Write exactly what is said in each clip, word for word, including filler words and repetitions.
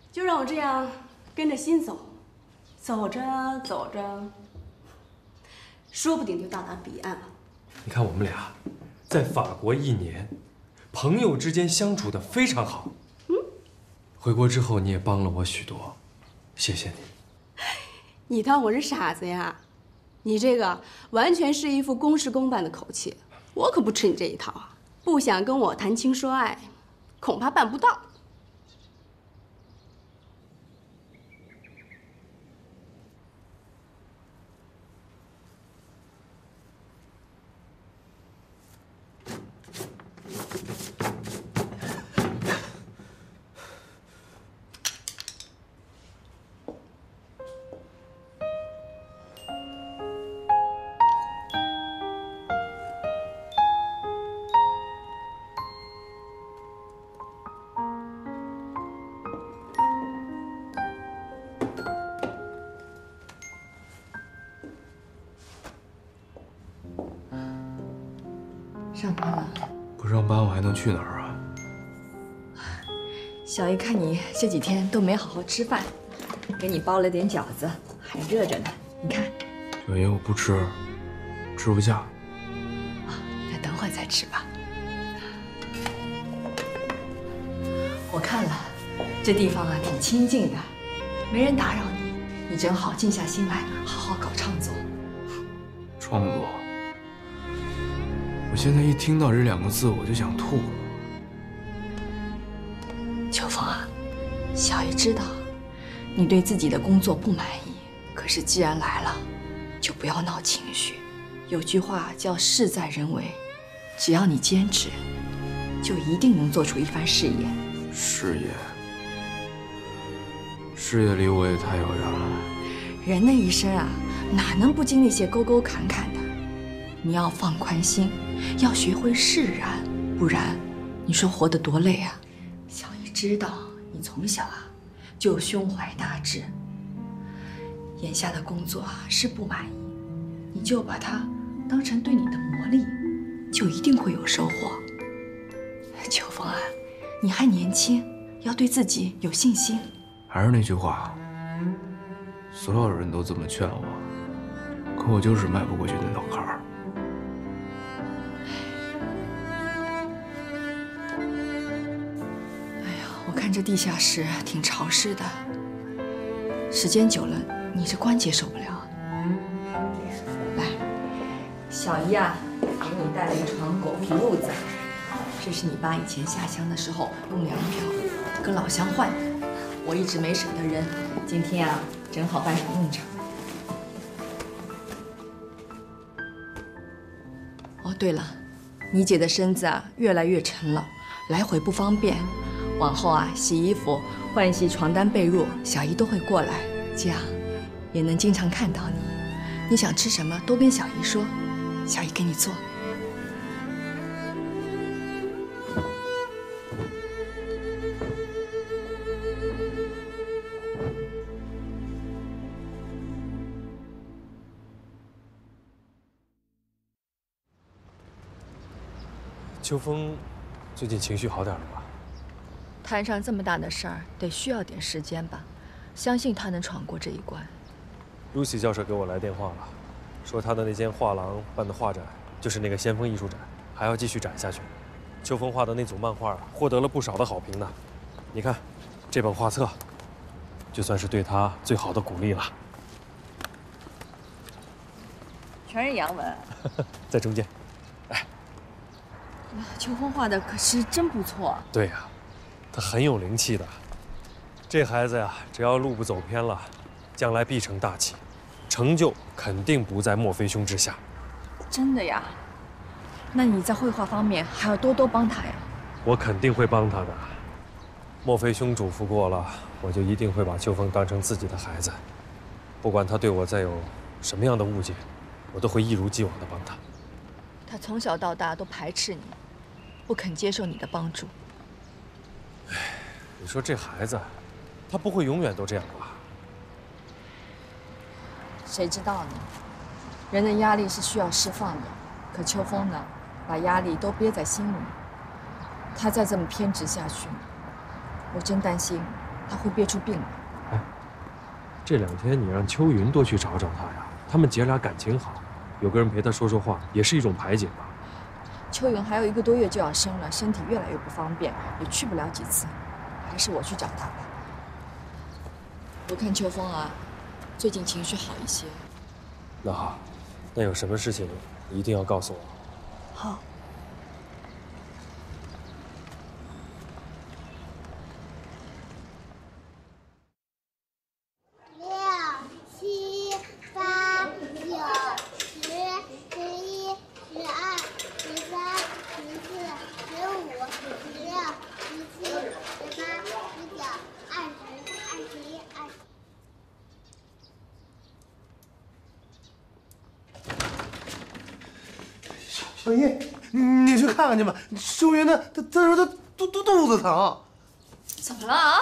就让我这样跟着心走，走着走着，说不定就到达彼岸了。 你看我们俩在法国一年，朋友之间相处的非常好。嗯，回国之后你也帮了我许多，谢谢你。 你当我是傻子呀？你这个完全是一副公事公办的口气，我可不吃你这一套啊！不想跟我谈情说爱，恐怕办不到。 上班了？ 不上班我还能去哪儿啊？ 小姨看你这几天都没好好吃饭，给你包了点饺子，还热着呢。你看。 小姨，我不吃，吃不下。 啊，那等会儿再吃吧。我看了，这地方啊挺清静的，没人打扰你，你正好静下心来，好好搞创作。 创作。我现在一听到这两个字，我就想吐。 秋风啊，小姨知道你对自己的工作不满意，可是既然来了，就不要闹情绪。有句话叫事在人为，只要你坚持，就一定能做出一番事业。 事业，事业离我也太遥远了。 人的一生啊，哪能不经历些沟沟坎坎的？你要放宽心，要学会释然，不然，你说活得多累啊！小姨知道你从小啊就胸怀大志，眼下的工作啊是不满意，你就把它当成对你的磨砺，就一定会有收获。秋风啊，你还年轻，要对自己有信心。 还是那句话，所有人都这么劝我，可我就是迈不过去那道坎儿。 我看这地下室挺潮湿的，时间久了，你这关节受不了。来，小姨啊，给你带了一床狗皮褥子，这是你爸以前下乡的时候用粮票跟老乡换的，我一直没舍得扔，今天啊，正好派上用场。哦，对了，你姐的身子啊越来越沉了，来回不方便。往后啊，洗衣服、换洗床单被褥，小姨都会过来，这样也能经常看到你。你想吃什么，都跟小姨说，小姨给你做。 秋风最近情绪好点了吧？ 摊上这么大的事儿，得需要点时间吧。相信他能闯过这一关。 Lucy 教授给我来电话了，说他的那间画廊办的画展，就是那个先锋艺术展，还要继续展下去。秋风画的那组漫画获得了不少的好评呢。你看，这本画册，就算是对他最好的鼓励了。 全是洋文， 在中间。哎， 秋风画的可是真不错。 对呀。他很有灵气的，这孩子呀，只要路不走偏了，将来必成大器，成就肯定不在莫非兄之下。 真的呀？那你在绘画方面还要多多帮他呀。 我肯定会帮他的。莫非兄嘱咐过了，我就一定会把秋风当成自己的孩子，不管他对我再有什么样的误解，我都会一如既往的帮他。 他从小到大都排斥你，不肯接受你的帮助。 哎，你说这孩子，他不会永远都这样吧？ 谁知道呢？人的压力是需要释放的，可秋风呢，把压力都憋在心里。他再这么偏执下去，我真担心他会憋出病来。 哎，这两天你让秋云多去找找他呀，他们姐俩感情好，有个人陪他说说话，也是一种排解吧。 秋云还有一个多月就要生了，身体越来越不方便，也去不了几次，还是我去找他吧。我看秋风啊，最近情绪好一些。 那好，那有什么事情一定要告诉我。 好。 六七八九十十一十二十三十四十五十六十七十八十九二十二十一二十。 小姨，你去看看去吧。秀云她她她说她肚肚肚子疼。 怎么了啊？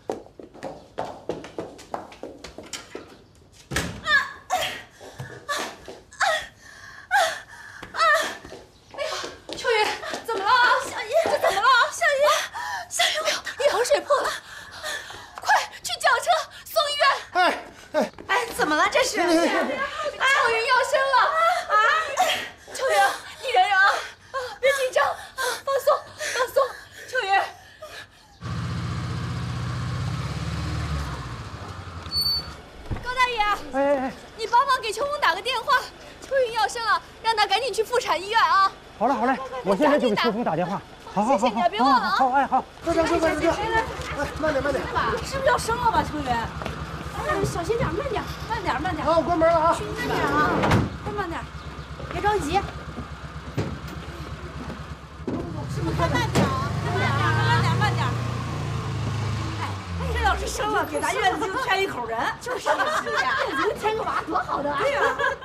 秋云，怎么了？小姨，这怎么了？小姨，小姨，我羊水破了，快去叫车送医院！ 哎哎哎，怎么了这是？ 秋云要生了啊！秋云，你忍忍啊，啊，别紧张，啊，放松，放松。秋云，高大爷， 哎哎， 你帮忙给秋风打个电话，秋云要生了，让他赶紧去妇产医院啊！ 好嘞好嘞，我现在就给秋风打电话。好好好， 谢谢你啊，别忘了啊！ 好，哎好， 快点快点快点！哎，慢点慢点。 是不是要生了吧，秋云？哎，小心点，慢点，慢点，慢点。 好，我关门了啊。 慢点啊，再慢点，别着急。是不是快慢点啊？慢点，慢点，慢点。哎，这要是生了，给咱院子就添一口人。就是啊，是呀，能添个娃多好的啊！对呀。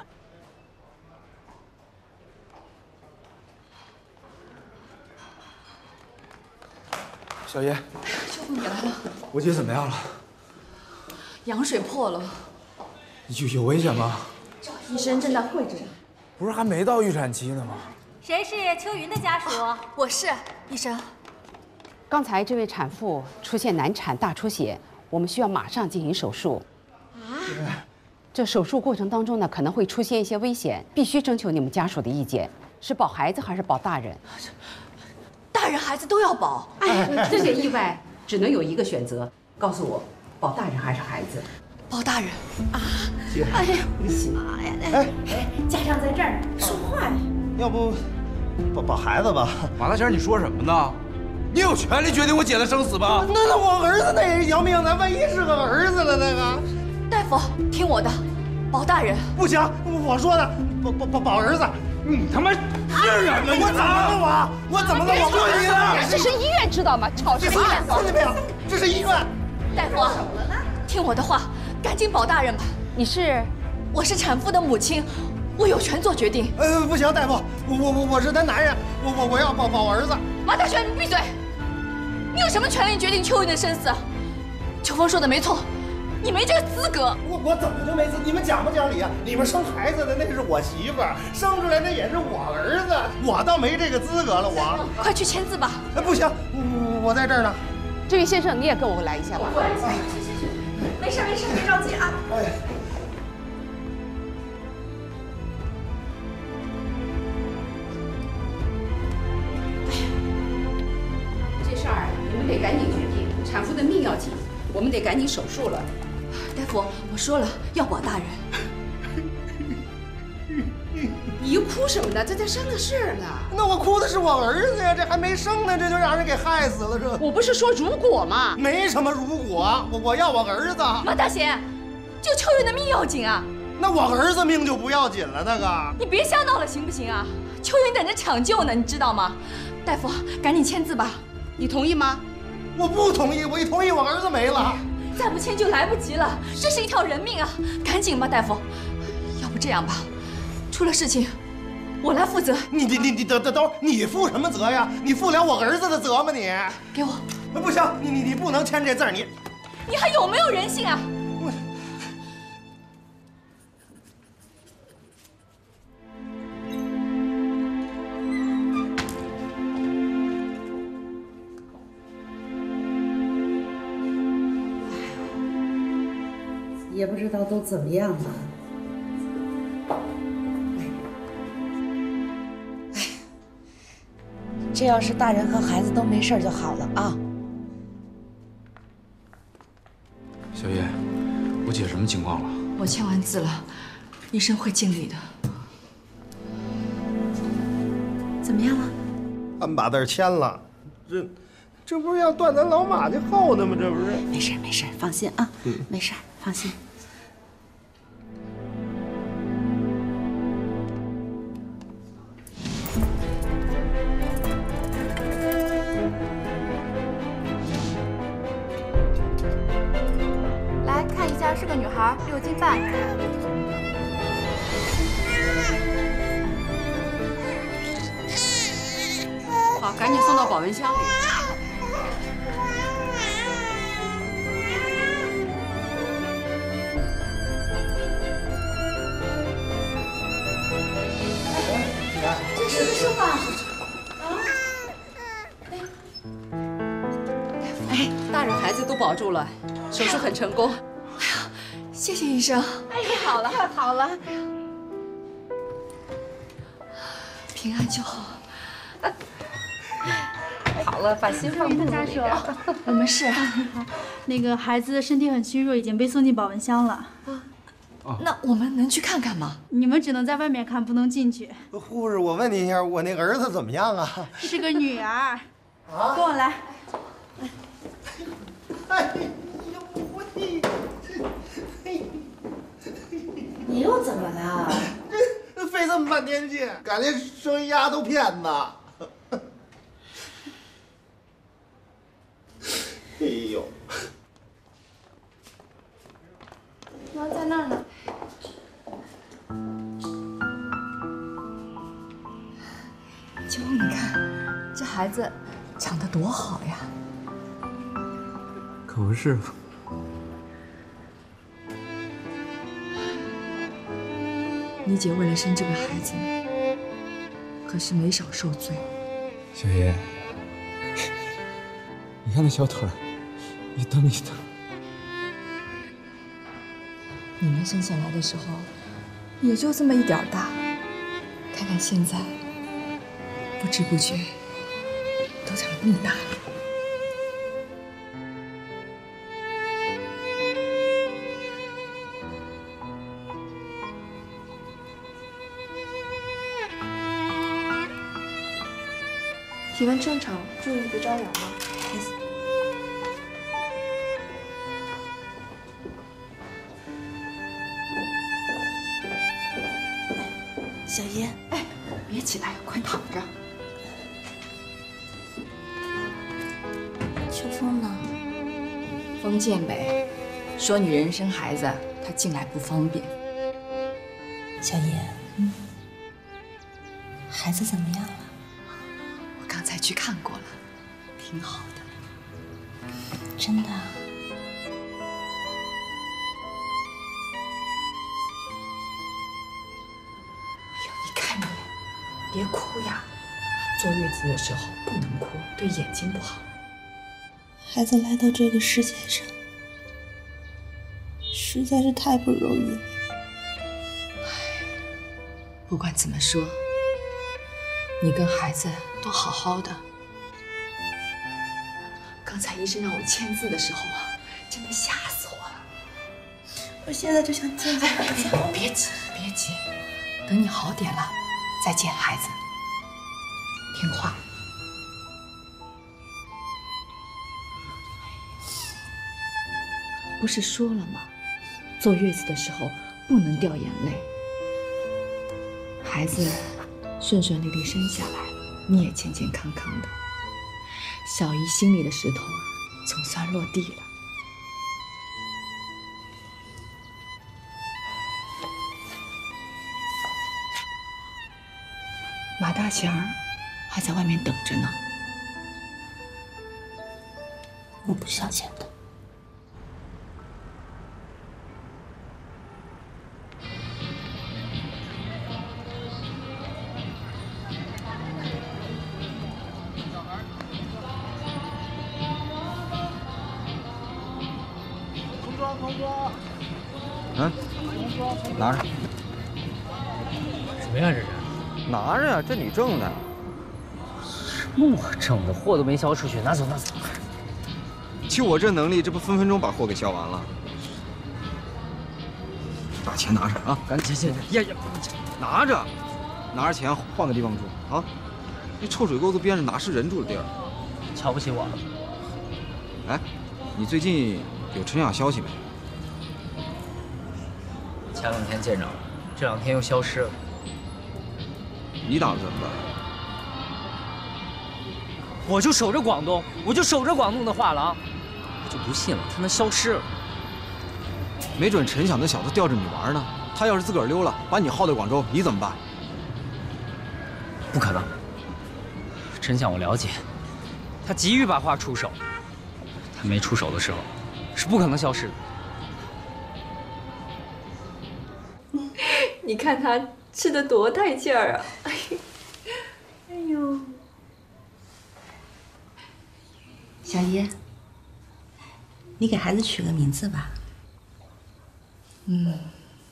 小姨， 秋风，你来了， 我姐怎么样了？ 羊水破了， 有有危险吗？ 医生正在会诊。 不是还没到预产期呢吗？ 谁是秋云的家属？ 我是医生。 刚才这位产妇出现难产大出血，我们需要马上进行手术。啊？这手术过程当中呢，可能会出现一些危险，必须征求你们家属的意见，是保孩子还是保大人？ 大人孩子都要保。 哎，这些意外只能有一个选择，告诉我，保大人还是孩子？ 保大人。 啊！ 姐， 哎呀，妈呀！哎哎，家长在这儿，说话呀。 要不保保孩子吧？ 马大仙，你说什么呢？你有权利决定我姐的生死吧？ 那那我儿子那也要命，咱万一是个儿子了，那个。 大夫，听我的，保大人。 不行，我说的，保保保保儿子。 你他妈是人吗？ 我怎么了我？我怎么了？我问你了。 这是医院，知道吗？吵什么？ 听见没有？这是医院。 大夫，听我的话，赶紧保大人吧。 你是？ 我是产妇的母亲，我有权做决定。 呃，不行，大夫，我我我我是他男人，我我我要保保儿子。 马大轩，你闭嘴！你有什么权利决定秋云的生死？秋风说的没错，你没这个资格。 我我怎么就没资？你们讲不讲理啊？你们生孩子的那是我媳妇儿，生出来那也是我儿子，我倒没这个资格了。我快去签字吧。 哎，不行，我我在这儿呢。 这位先生，你也跟我来一下吧。 去去去，没事没事，别着急啊。 哎。 这事儿你们得赶紧决定，产妇的命要紧，我们得赶紧手术了。 大夫，我说了要保大人。 你又哭什么呢？这才生的事呢。 那我哭的是我儿子呀，这还没生呢，这就让人给害死了。这我不是说如果吗？ 没什么如果，我我要我儿子。 马大贤，就秋云的命要紧啊。 那我儿子命就不要紧了，那个。 你别瞎闹了，行不行啊？秋云等着抢救呢，你知道吗？大夫，赶紧签字吧。 你同意吗？ 我不同意，我一同意我儿子没了。 再不签就来不及了，这是一条人命啊！赶紧吧，大夫。要不这样吧，出了事情，我来负责。 你你你你等等等，你负什么责呀？你负了我儿子的责吗？你给我。 不行，你你你不能签这字儿，你。 你还有没有人性啊？ 我。 也不知道都怎么样了。哎，这要是大人和孩子都没事就好了啊。 小叶，我姐什么情况了？ 我签完字了，医生会尽力的。 怎么样了？ 俺把字签了，这这不是要断咱老马家后呢吗？这不是？ 没事没事，放心啊，嗯，没事，放心。 来看一下，是个女孩，六斤半。 好，赶紧送到保温箱里。 这是个什么？ 哎， 大人孩子都保住了，手术很成功。 哎呀，谢谢医生。 哎呀，好了，好了， 平安就好。 好了，把心放的家属， 我们是。 那个孩子身体很虚弱，已经被送进保温箱了。 那我们能去看看吗？ 你们只能在外面看，不能进去。 护士，我问你一下，我那个儿子怎么样啊？ 是个女儿。 啊， 跟我来。 哎呦，我你你又怎么了？ 这费这么半天劲，感觉生一丫头片子。哎呦， 妈在那儿呢。 秋，你看，这孩子长得多好呀！ 可不是吗？ 你姐为了生这个孩子，可是没少受罪。 小叶，你看那小腿儿，一蹬一蹬。 你们生下来的时候，也就这么一点儿大，看看现在，不知不觉都长那么大了。 体温正常，注意别着凉了。 小叶， 哎，别起来，快躺着。 秋风呢？ 封建美说女人生孩子，她进来不方便。 小叶，嗯，孩子怎么样了？ 我刚才去看过了，挺好的。 真的？ 别哭呀，坐月子的时候不能哭，对眼睛不好。 孩子来到这个世界上，实在是太不容易了。 不管怎么说，你跟孩子都好好的。刚才医生让我签字的时候啊，真的吓死我了。 我现在就想见见孩子。 别急，别急，等你好点了。再见，孩子，听话。不是说了吗？坐月子的时候不能掉眼泪。孩子顺顺利利生下来了，你也健健康康的。小姨心里的石头总算落地了。马大贤儿还在外面等着呢。 我不想见他。 童装，童装。 嗯，拿着。 什么呀这是？ 拿着呀，这你挣的。 什么我挣的？货都没销出去，拿走拿走。 就我这能力，这不分分钟把货给销完了。把钱拿着啊，赶紧！ 行行行，呀呀， 拿着，拿着钱换个地方住啊！那臭水沟子边上哪是人住的地儿？ 瞧不起我？ 哎，你最近有陈雅消息没？ 前两天见着了，这两天又消失了。 你打算怎么办？ 我就守着广东，我就守着广东的画廊，我就不信了，他能消失了。 没准陈晓那小子吊着你玩呢。他要是自个儿溜了，把你耗在广州，你怎么办？ 不可能。陈晓我了解，他急于把画出手，他没出手的时候，是不可能消失的。 你看他吃的多带劲儿啊！哎呦， 小叶，你给孩子取个名字吧。 嗯，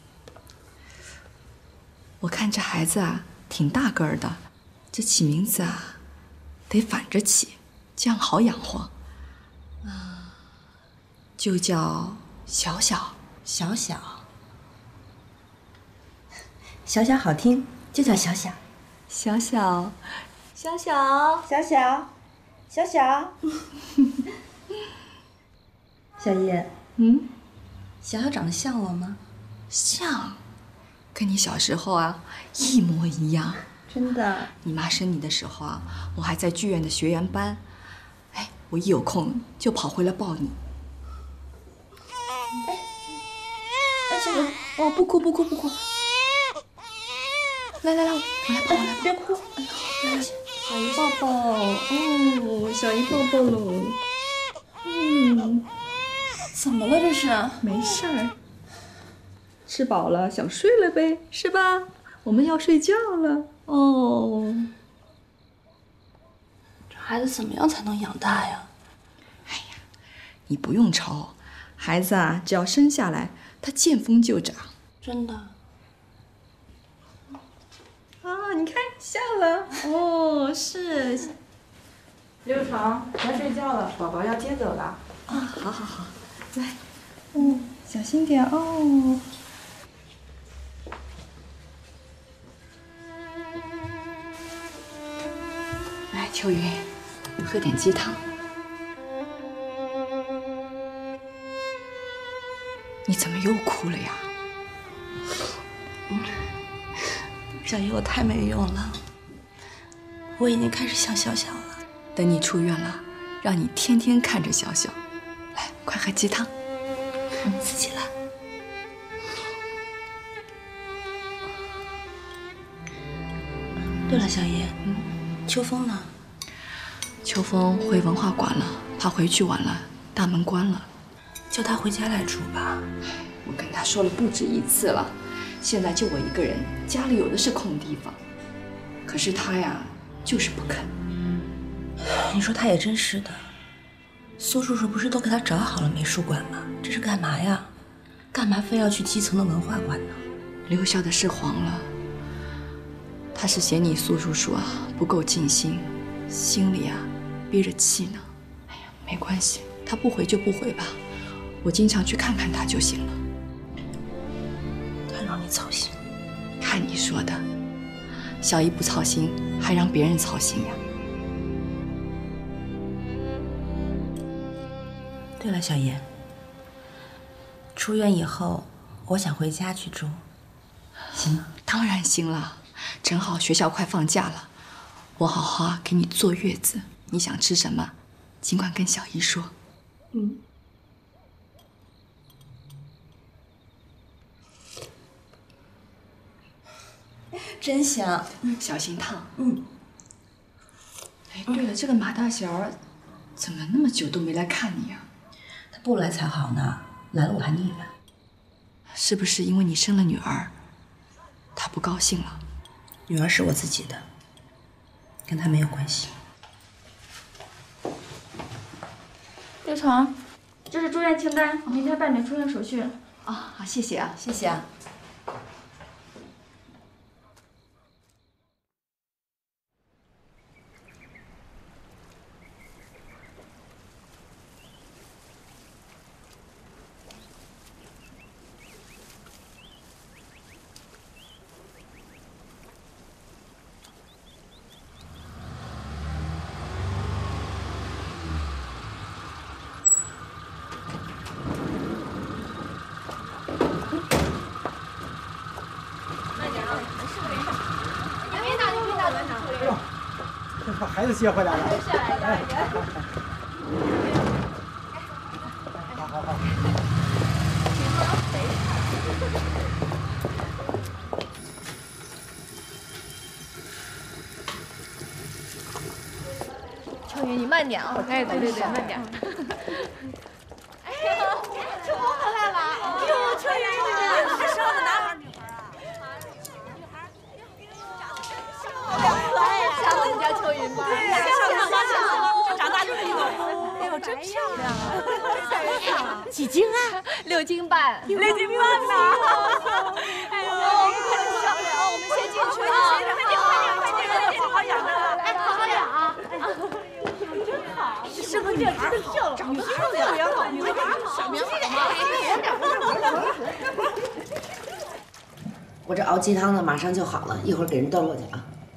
我看这孩子啊，挺大个儿的，这起名字啊，得反着起，这样好养活。啊，就叫小小。 小小，小小好听，就叫小小。 小小， 小小，小小，小小。小叶， 嗯， 小小长得像我吗？ 像，跟你小时候啊一模一样。 真的？ 你妈生你的时候啊，我还在剧院的学员班，哎，我一有空就跑回来抱你。 哎，哎，小小，哦，不哭不哭不哭。 来来来，我来抱，我来抱。 别哭。哎呀，小姨抱抱。 哦，小姨抱抱喽。 嗯，怎么了这是？ 没事儿。吃饱了想睡了呗，是吧？我们要睡觉了哦。 这孩子怎么样才能养大呀？ 哎呀，你不用愁，孩子啊，只要生下来，他见风就长。 真的？ 啊，你看笑了哦，是。 刘成，该睡觉了，宝宝要接走了。 啊，好好好，来，嗯，小心点哦。来，秋云，喝点鸡汤。你怎么又哭了呀？ 小姨，我太没用了，我已经开始想小小了。 等你出院了，让你天天看着小小。来，快喝鸡汤。 嗯，自己来。对了，小姨，嗯，秋风呢？ 秋风回文化馆了，他回去晚了，大门关了。 叫他回家来住吧。 我跟他说了不止一次了，现在就我一个人，家里有的是空地方。可是他呀，就是不肯。 你说他也真是的，苏叔叔不是都给他找好了美术馆吗？这是干嘛呀？干嘛非要去基层的文化馆呢？ 留校的事黄了。他是嫌你苏叔叔啊不够尽心，心里啊憋着气呢。哎呀，没关系，他不回就不回吧，我经常去看看他就行了。 他让你操心， 看你说的，小姨不操心，还让别人操心呀。 对了，小叶，出院以后，我想回家去住，行吗？ 当然行了，正好学校快放假了，我好好给你坐月子。你想吃什么，尽管跟小姨说。 嗯。真香， 嗯，小心烫。 嗯。 哎，对了，这个马大贤怎么那么久都没来看你啊？ 他不来才好呢，来了我还腻歪。 是不是因为你生了女儿，他不高兴了？ 女儿是我自己的，跟他没有关系。 刘成，这是住院清单，明天办理出院手续。 啊，好，谢谢啊， 谢谢啊。 把孩子接回来了。好好好。 秋雨，你慢点啊！哎，对对对，慢点。哎呀，秋红回来了！哟，秋雨，你生了个男孩女孩啊？女孩，好可爱呀！像我们家秋云吧？对呀，像像像，长大就是一个。哎呦，真漂亮啊！几斤啊？六斤半。六斤半呢？哎呦，快点漂亮！我们先进去啊！快点快点快点快点，好好养着，哎，好好养啊！真好，生个女孩真漂亮，长得漂亮，棉好，女孩好，小棉袄。 我这熬鸡汤呢，马上就好了，一会儿给人端过去啊。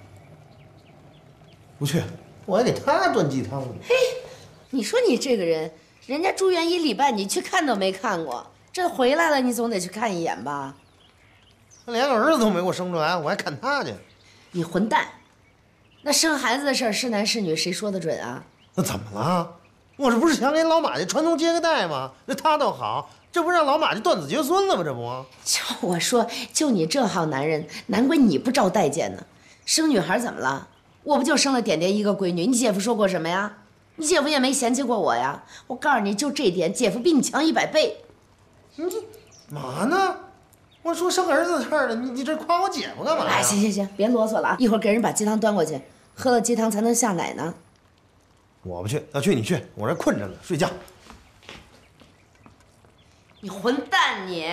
不去，我还给他端鸡汤呢。 嘿，你说你这个人，人家住院一礼拜，你去看都没看过，这回来了，你总得去看一眼吧？ 他连个儿子都没给我生出来，我还看他去？ 你混蛋！那生孩子的事儿是男是女，谁说得准啊？ 那怎么了？我这不是想给老马家传宗接个代吗？那他倒好，这不让老马家断子绝孙了吗？这不？ 就我说，就你这号男人，难怪你不招待见呢。生女孩怎么了？我不就生了点点一个闺女？你姐夫说过什么呀？你姐夫也没嫌弃过我呀。我告诉你，就这点，姐夫比你强一百倍。 你嘛呢？我说生儿子的事儿了，你你这夸我姐夫干嘛呀？ 哎，行行行，别啰嗦了啊！一会儿给人把鸡汤端过去，喝了鸡汤才能下奶呢。 我不去，要去你去，我这困着呢，睡觉。 你混蛋你！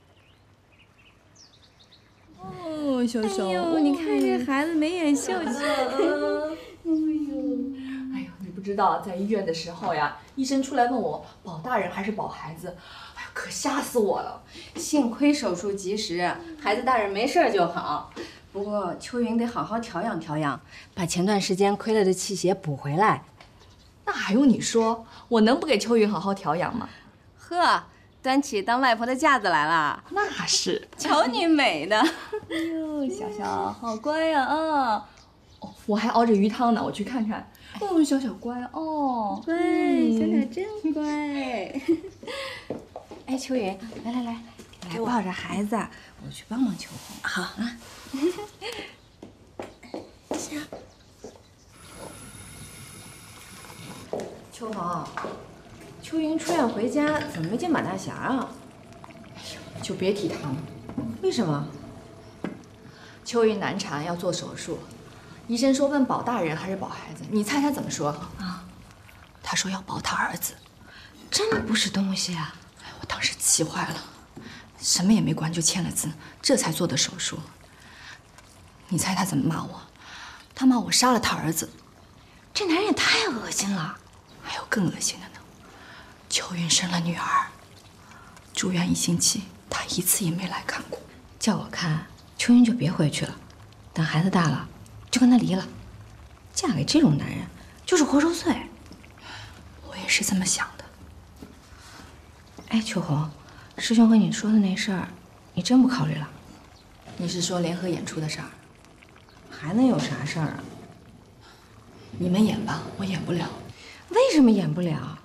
哦，小小，哎呦，你看这孩子眉眼秀气。哎呦， 哎呦，你不知道，在医院的时候呀，医生出来问我保大人还是保孩子，哎呦，可吓死我了。 幸亏手术及时，孩子大人没事就好。不过秋云得好好调养调养，把前段时间亏了的气血补回来。 那还用你说？我能不给秋云好好调养吗？ 呵，端起当外婆的架子来了。 那是， 瞅你美的。 哎呦，小小好乖呀啊！哦，我还熬着鱼汤呢，我去看看。哦，小小乖哦， 乖，小小真乖。哎，秋云，来来来，来抱着孩子，我去帮忙秋红。 好啊。 行。 秋红，秋云出院回家，怎么没见马大侠啊？ 哎呦，就别提他了。 为什么？ 秋云难产要做手术，医生说问保大人还是保孩子，你猜他怎么说啊？他说要保他儿子。 真不是东西啊！ 哎，我当时气坏了，什么也没管就签了字，这才做的手术。你猜他怎么骂我？他骂我杀了他儿子。 这男人也太恶心了。 还有更恶心的呢，秋云生了女儿，住院一星期，他一次也没来看过。 叫我看，秋云就别回去了，等孩子大了，就跟他离了。嫁给这种男人，就是活受罪。 我也是这么想的。 哎，秋红，师兄和你说的那事儿，你真不考虑了？ 你是说联合演出的事儿？ 还能有啥事儿啊？ 你们演吧，我演不了。 为什么演不了？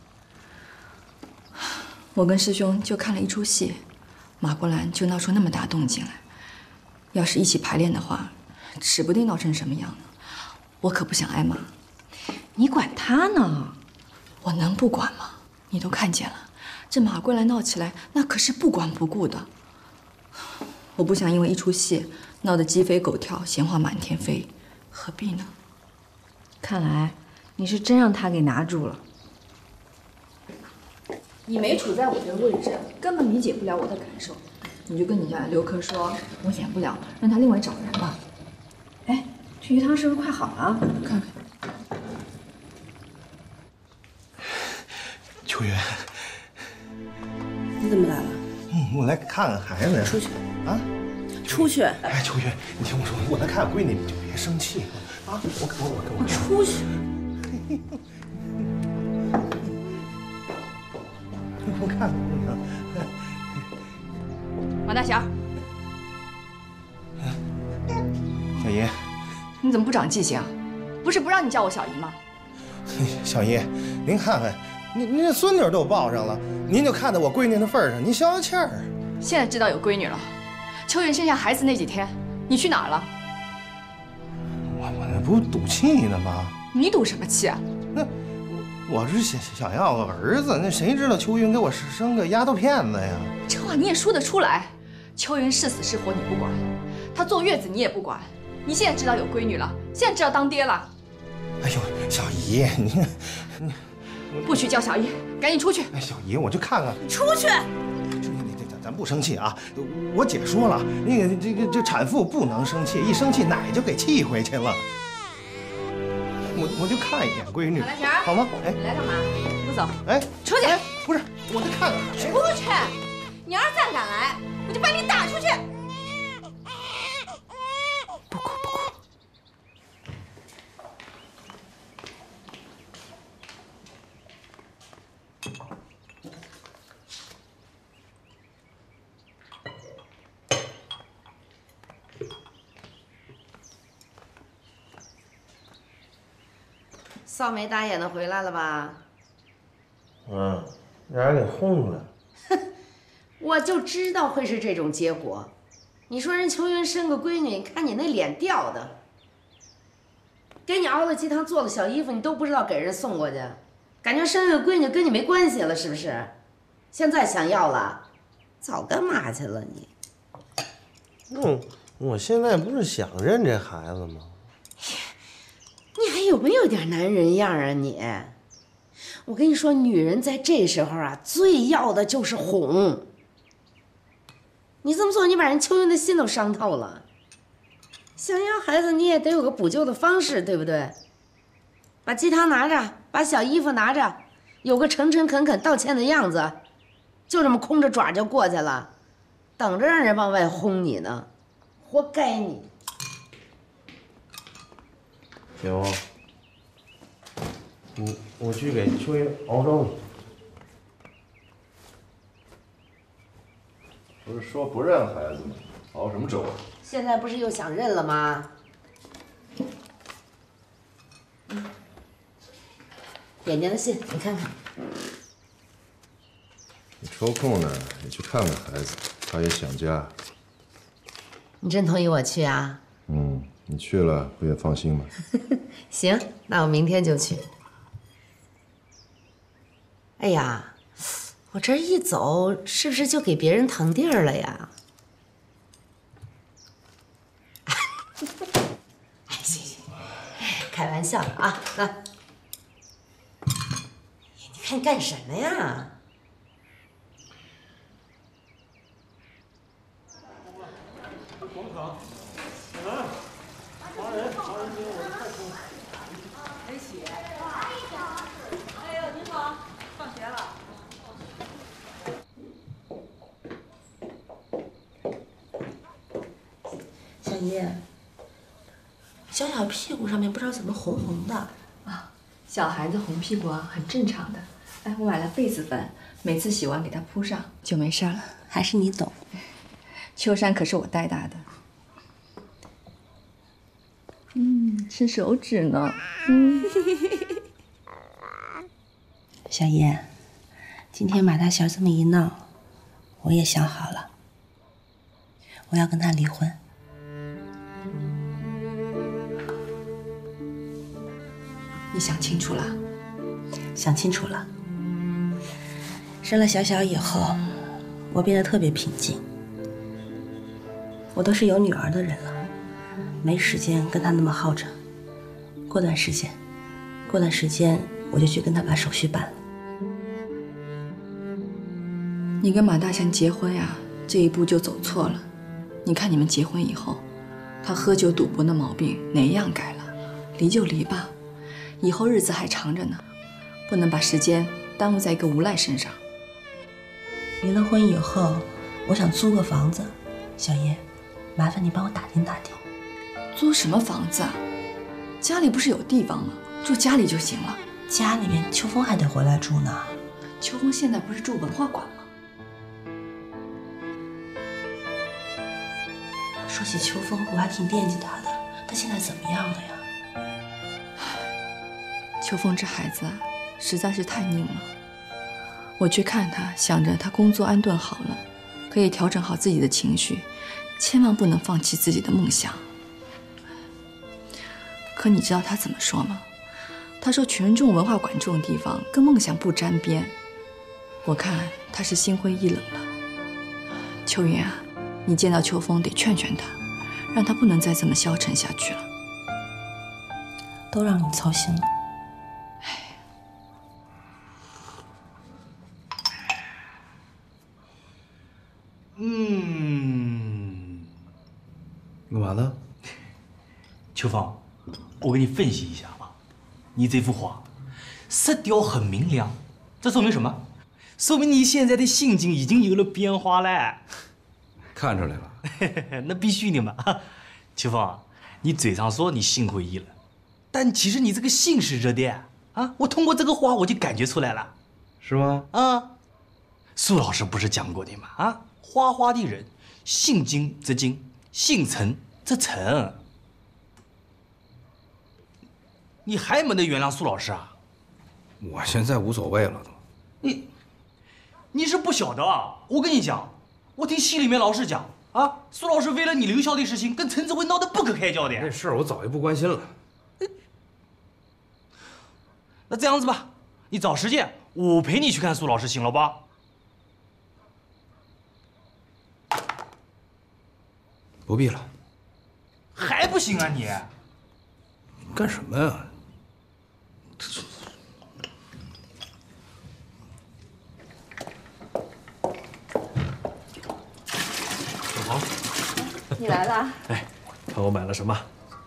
我跟师兄就看了一出戏，马国兰就闹出那么大动静来。要是一起排练的话，指不定闹成什么样呢。我可不想挨骂。 你管他呢？ 我能不管吗？你都看见了，这马国兰闹起来，那可是不管不顾的。我不想因为一出戏闹得鸡飞狗跳，闲话满天飞，何必呢？ 看来你是真让他给拿住了。 你没处在我这个位置，根本理解不了我的感受。你就跟你家刘科说，我演不了，让他另外找人吧。哎，这鱼汤是不是快好了？看看。 秋云， 你怎么来了？ 嗯，我来看看孩子呀。 出去啊！ 出去！ 哎，秋云，你听我说，我来看看闺女，你就别生气啊！我我我我出去！ 我看看姑娘。 马大侠， 小姨， 你怎么不长记性啊？不是不让你叫我小姨吗？ 小姨，您看看，您您这孙女都抱上了，您就看在我闺女的份上，您消消气儿。 现在知道有闺女了。秋云生下孩子那几天，你去哪儿了？ 我我那不赌气呢吗？ 你赌什么气啊？ 那我是想想要个儿子，那谁知道秋云给我生个丫头片子呀？ 这话你也说得出来？秋云是死是活你不管，她坐月子你也不管。你现在知道有闺女了，现在知道当爹了。 哎呦，小姨，你你不许叫小姨，赶紧出去！ 哎，小姨，我就看看。 出去！ 咱不生气啊！我姐说了，那个这个这产妇不能生气，一生气奶就给气回去了。我我就看一眼闺女，好吗？哎， 你来干嘛？不走！ 哎， 出去！ 不是，我再看看。 出去！你要是再敢来，我就把你打出去！ 不哭不哭。 扫眉打眼的回来了吧？ 嗯，让人给轰了。 我就知道会是这种结果。你说人秋云生个闺女，你看你那脸掉的，给你熬了鸡汤，做了小衣服，你都不知道给人送过去，感觉生个闺女跟你没关系了，是不是？现在想要了，早干嘛去了你？ 嗯，我现在不是想认这孩子吗？ 你还有没有点男人样啊你？我跟你说，女人在这时候啊，最要的就是哄。你这么做，你把人秋云的心都伤透了。想要孩子，你也得有个补救的方式，对不对？把鸡汤拿着，把小衣服拿着，有个诚诚恳恳道歉的样子，就这么空着爪就过去了，等着让人往外轰你呢，活该你！ 行，我我去给秋云熬粥去。 不是说不认孩子吗？熬什么粥啊？ 现在不是又想认了吗？点点的信，你看看。 你抽空呢，也去看看孩子，他也想家。 你真同意我去啊？ 嗯，你去了不也放心吗？ 行，那我明天就去。哎呀，我这一走，是不是就给别人腾地儿了呀？哎，行行，开玩笑啊，来。你看你干什么呀？ 哎呦，您好，放学了。 小姨，小小屁股上面不知道怎么红红的啊，小孩子红屁股啊，很正常的。哎，我买了痱子粉，每次洗完给他铺上就没事了。 还是你懂。 秋山可是我带大的。嗯，吃手指呢。嗯。 小姨，今天马大贤这么一闹，我也想好了，我要跟他离婚。 你想清楚了？ 想清楚了。生了小小以后，我变得特别平静。我都是有女儿的人了，没时间跟他那么耗着。过段时间，过段时间我就去跟他把手续办了。 你跟马大祥结婚呀，这一步就走错了。你看你们结婚以后，他喝酒赌博的毛病哪一样改了？离就离吧，以后日子还长着呢，不能把时间耽误在一个无赖身上。 离了婚以后，我想租个房子，小叶，麻烦你帮我打听打听。 租什么房子啊？家里不是有地方吗？住家里就行了。 家里面秋风还得回来住呢。 秋风现在不是住文化馆吗？ 说起秋风，我还挺惦记他的。他现在怎么样了呀？ 秋风这孩子啊，实在是太拧了。我去看他，想着他工作安顿好了，可以调整好自己的情绪，千万不能放弃自己的梦想。可你知道他怎么说吗？他说群众文化馆这种地方跟梦想不沾边。我看他是心灰意冷了。秋云啊，你见到秋风得劝劝他，让他不能再这么消沉下去了。 都让你操心了。 嗯，干嘛呢？秋风，我给你分析一下啊，你这幅画色调很明亮，这说明什么？说明你现在的心境已经有了变化了。 看出来了， 那必须的嘛。秋风，你嘴上说你心灰意冷，但其实你这个心是热的啊！我通过这个画我就感觉出来了， 是吗？ 啊，苏老师不是讲过的吗？啊，画画的人，心静则静，心沉则沉。你还没得原谅苏老师啊？ 我现在无所谓了都。 你，你是不晓得啊！我跟你讲，我听戏里面老师讲啊，苏老师为了你留校的事情，跟陈子文闹得不可开交的。 那事儿我早就不关心了。 那这样子吧，你找时间，我陪你去看苏老师，行了吧？ 不必了。 还不行啊你？ 干什么呀？ 小黄， 你来了。 哎，看我买了什么？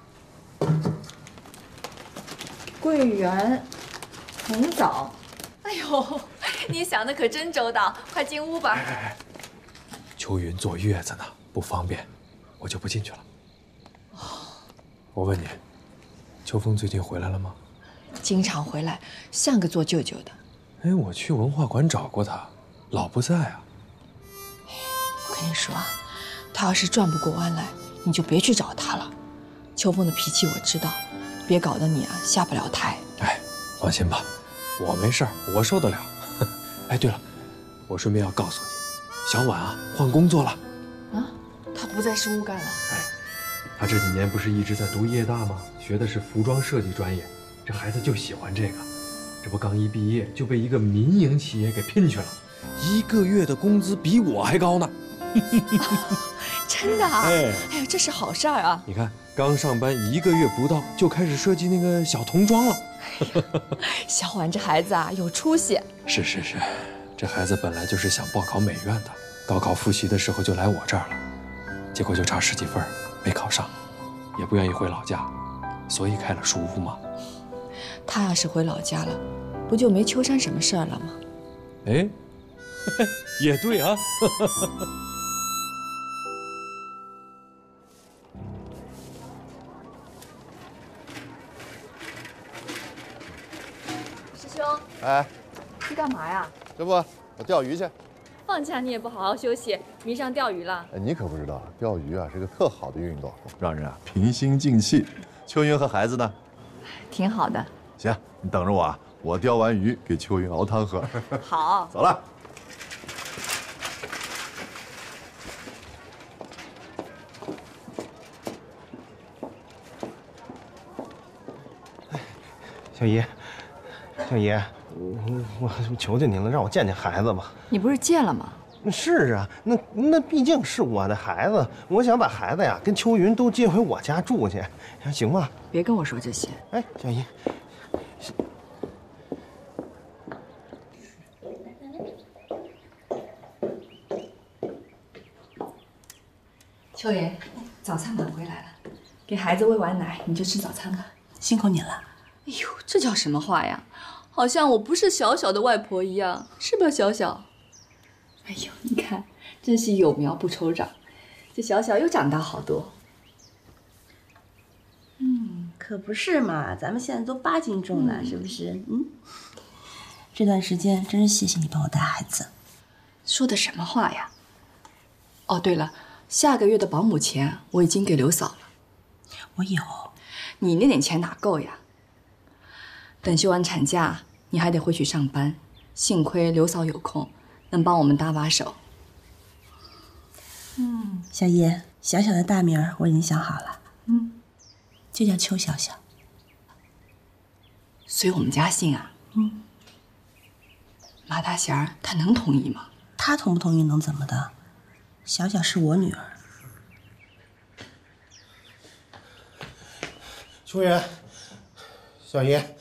桂圆红枣。 哎呦，你想的可真周到，快进屋吧。 秋云坐月子呢，不方便，我就不进去了。我问你，秋风最近回来了吗？ 经常回来，像个做舅舅的。 哎，我去文化馆找过他，老不在啊。 我跟你说啊，他要是转不过弯来，你就别去找他了。秋风的脾气我知道，别搞得你啊下不了台。 哎，放心吧，我没事儿，我受得了。哎，对了，我顺便要告诉你，小婉啊换工作了。 啊，他不在事务干了。 哎，他这几年不是一直在读夜大吗？学的是服装设计专业，这孩子就喜欢这个。这不刚一毕业就被一个民营企业给聘去了，一个月的工资比我还高呢。 真的啊？ 哎， 哎呀，这是好事儿啊！ 你看，刚上班一个月不到，就开始设计那个小童装了。 小婉这孩子啊，有出息。 是是是，这孩子本来就是想报考美院的，高考复习的时候就来我这儿了，结果就差十几分没考上，也不愿意回老家，所以开了书屋嘛。 他要是回老家了，不就没秋山什么事儿了吗？ 哎，也对啊。 师兄， 哎， 去干嘛呀？ 这不，我钓鱼去。 放假你也不好好休息，迷上钓鱼了。 哎，你可不知道，钓鱼啊是个特好的运动，让人啊平心静气。秋云和孩子呢？ 挺好的。 行，你等着我啊，我钓完鱼给秋云熬汤喝。 好， 走了。 小姨，小姨，我我求求您了，让我见见孩子吧。 你不是见了吗？ 是啊，那那毕竟是我的孩子，我想把孩子呀跟秋云都接回我家住去，行吗？ 别跟我说这些。 哎，小姨。 秋云，早餐买回来了，给孩子喂完奶你就吃早餐吧。 辛苦你了。 哎呦，这叫什么话呀？好像我不是小小的外婆一样，是吧，小小？哎呦，你看，真是有苗不抽长，这小小又长大好多。 嗯，可不是嘛，咱们现在都八斤重了，嗯、是不是？嗯，这段时间真是谢谢你帮我带孩子。 说的什么话呀？哦，对了，下个月的保姆钱我已经给刘嫂了。 我有。 你那点钱哪够呀？等休完产假，你还得回去上班。幸亏刘嫂有空，能帮我们搭把手。 嗯，小叶，小小的大名儿我已经想好了，嗯，就叫邱小小。 随我们家姓啊？嗯。马大贤儿他能同意吗？ 他同不同意能怎么的？小小是我女儿。 秋云，小叶。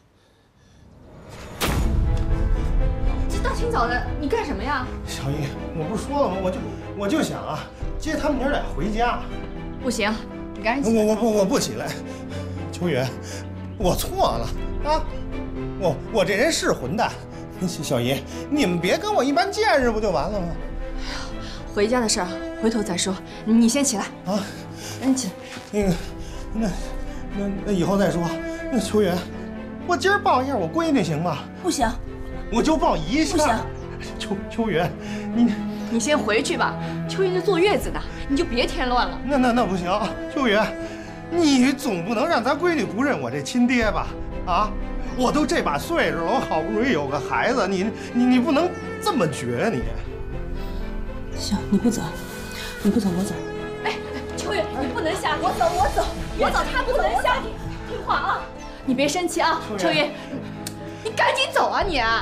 大清早的，你干什么呀？ 小姨，我不是说了吗？我就我就想啊，接他们娘俩回家。 不行，你赶紧起来。 我我不我不起来。秋云，我错了啊！我我这人是混蛋。小姨，你们别跟我一般见识，不就完了吗？ 哎呀，回家的事儿回头再说，你先起来啊！赶紧起来。 那个，那那那以后再说。那秋云，我今儿抱一下我闺女行吗？ 不行。 我就抱一下。 不行， 秋秋云，你你先回去吧。秋云在坐月子呢，你就别添乱了。 那那那不行，秋云，你总不能让咱闺女不认我这亲爹吧？啊，我都这把岁数了，我好不容易有个孩子，你你你不能这么绝你。 行，你不走，你不走我走。 哎，秋云，你不能下去。我走，我走，我走，他不能下去。听话啊，你别生气啊，秋云，你赶紧走啊你啊！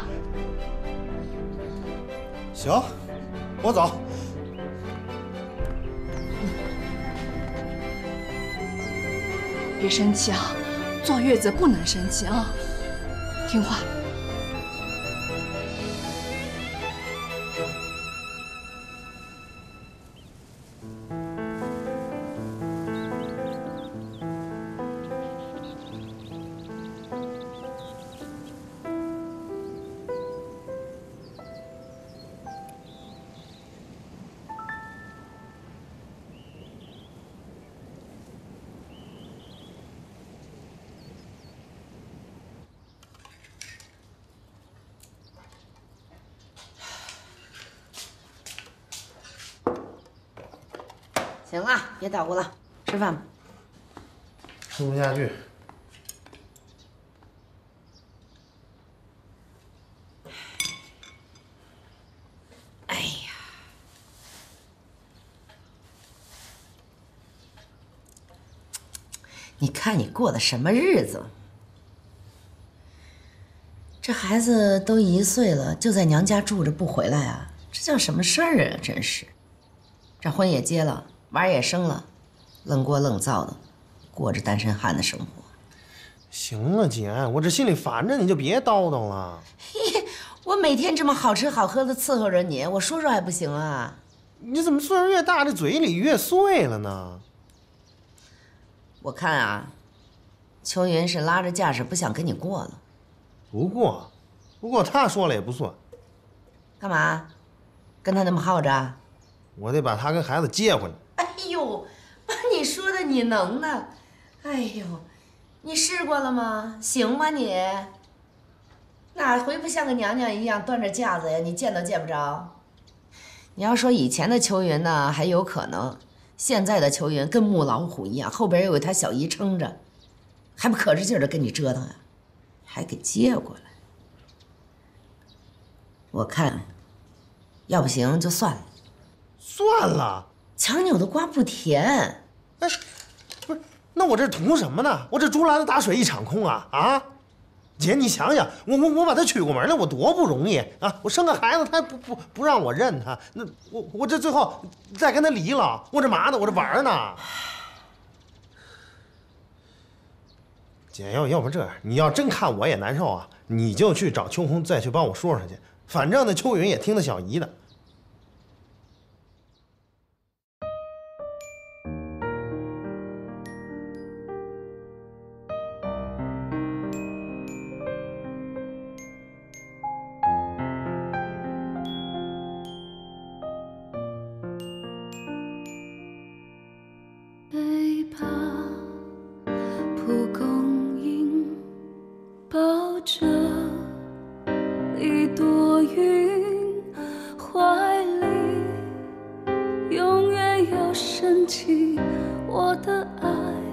行，我走。 别生气啊，坐月子不能生气啊，听话。 行了，别捣鼓了，吃饭吧。 吃不下去。 哎呀，你看你过的什么日子？这孩子都一岁了，就在娘家住着不回来啊，这叫什么事儿啊？真是，这婚也结了。娃也生了，愣锅愣造的，过着单身汉的生活。 行了，姐，我这心里烦着，你就别叨叨了。 嘿，我每天这么好吃好喝的伺候着你，我说说还不行啊？ 你怎么岁数越大，这嘴里越碎了呢？ 我看啊，秋云是拉着架势不想跟你过了。 不过，不过他说了也不算。 干嘛？跟他那么耗着？ 我得把他跟孩子接回来。 哎呦，把你说的你能呢？哎呦，你试过了吗？行吗你？哪回不像个娘娘一样端着架子呀？你见都见不着。你要说以前的秋云呢，还有可能；现在的秋云跟母老虎一样，后边又有他小姨撑着，还不可着劲儿的跟你折腾呀？还给接过来。我看，要不行就算了。 算了， 强扭的瓜不甜。 哎，不是，那我这图什么呢？我这竹篮子打水一场空啊！啊，姐，你想想，我我我把他娶过门来，我多不容易啊！我生个孩子，他不不不让我认他，那我我这最后再跟他离了，我这嘛呢？我这玩呢？姐，要要不这样，你要真看我也难受啊，你就去找秋红，再去帮我说说去。反正那秋云也听他小姨的。 一朵云，怀里永远要升起我的爱，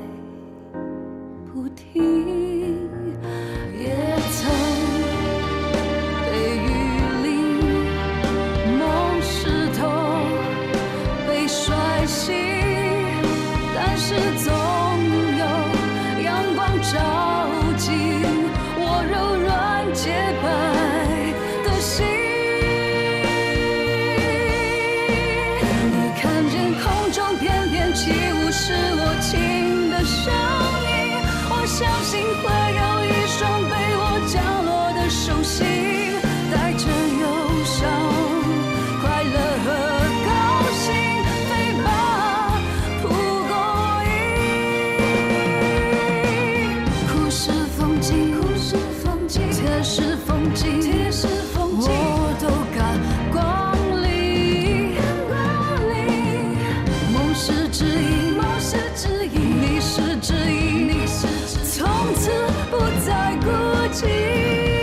不停。也曾被雨淋，梦石头被摔醒，但是总有阳光照进我柔软洁白的心。你看见空中翩翩起舞是我情的声音，我相信会有一双被我降落的手心，带着忧伤、快乐和高兴，飞吧，蒲公英。苦是风景，苦是风景，甜是风景，甜是风景，我都敢光临，光临。梦是指引，梦是指引，你是指引，你是指引，从此不再孤寂。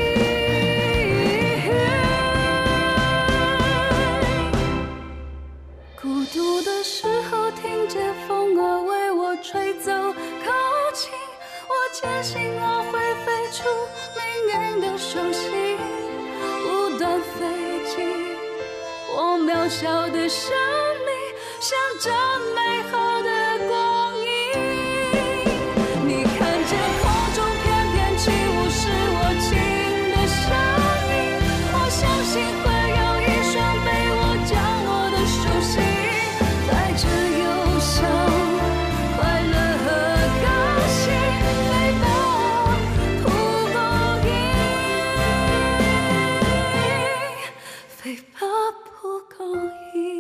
孤独的时候，听见风儿为我吹奏，靠近我，坚信我会飞出命运的手心，不断飞进我渺小的生命，向着美好的光阴。你看见空中翩翩起舞是我情的声音，我相信会有一双被我降落的手心，带着忧伤、快乐和高兴，飞吧，蒲公英，飞吧，蒲公英。